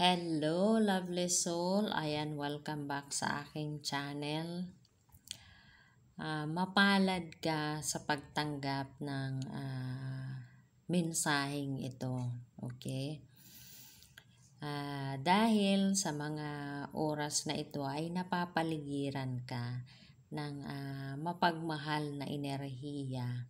Hello, lovely soul. Ayan, welcome back sa aking channel. Mapalad ka sa pagtanggap ng mensaheng ito. Okay? Dahil sa mga oras na ito ay napapaligiran ka ng mapagmahal na enerhiya.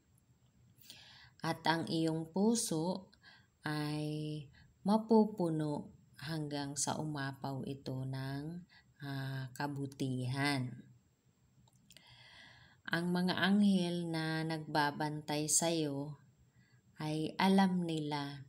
At ang iyong puso ay mapupuno hanggang sa umapaw ito ng kabutihan. Ang mga anghel na nagbabantay sa iyo ay alam nila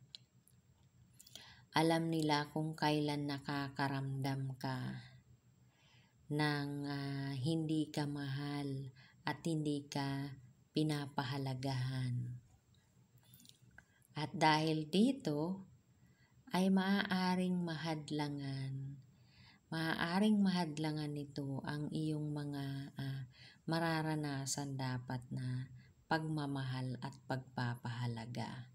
kung kailan nakakaramdam ka ng hindi ka mahal at hindi ka pinapahalagahan. At dahil dito, ay maaaring mahadlangan nito ang iyong mga mararanasan dapat na pagmamahal at pagpapahalaga.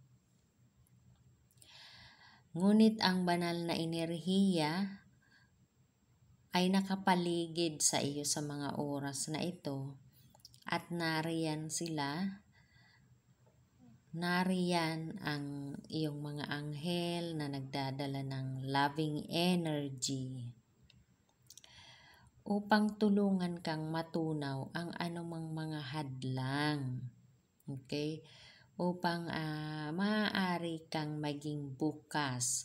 Ngunit ang banal na enerhiya ay nakapaligid sa iyo sa mga oras na ito at nariyan ang iyong mga anghel na nagdadala ng loving energy upang tulungan kang matunaw ang anumang mga hadlang. Okay? Upang maaari kang maging bukas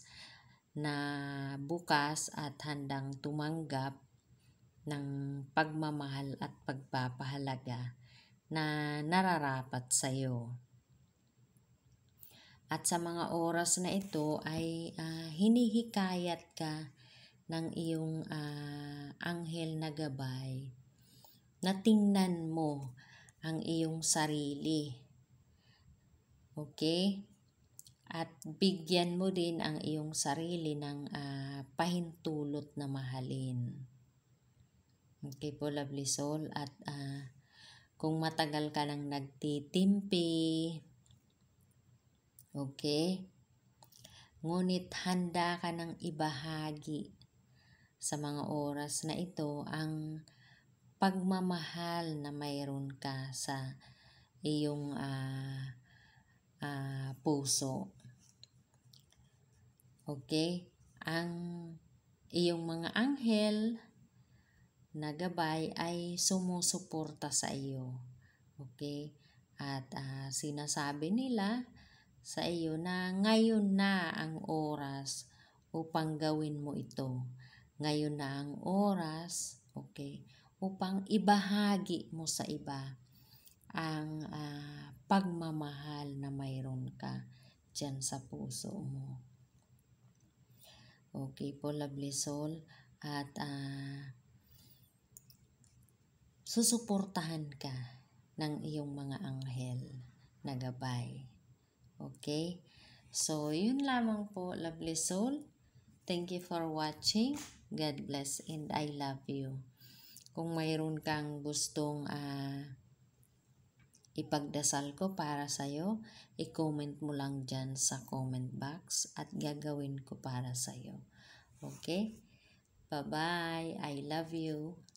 at handang tumanggap ng pagmamahal at pagpapahalaga na nararapat sa iyo. At sa mga oras na ito ay hinihikayat ka ng iyong anghel na gabay na tingnan mo ang iyong sarili. Okay? At bigyan mo din ang iyong sarili ng pahintulot na mahalin. Okay po, lovely soul. At kung matagal ka nang nagtitimpi, okay? Ngunit handa ka nang ibahagi sa mga oras na ito ang pagmamahal na mayroon ka sa iyong puso. Okay? Ang iyong mga anghel na gabay ay sumusuporta sa iyo. Okay? At sinasabi nila sa iyo na ngayon na ang oras upang gawin mo ito. Ngayon na ang oras, okay, upang ibahagi mo sa iba ang pagmamahal na mayroon ka dyan sa puso mo. Okay po, lovely soul. At susuportahan ka ng iyong mga anghel na gabay. Okay? So, yun lamang po, lovely soul. Thank you for watching. God bless and I love you. Kung mayroon kang gustong ipagdasal ko para sa'yo, i-comment mo lang dyan sa comment box at gagawin ko para sa'yo. Okay? Bye-bye. I love you.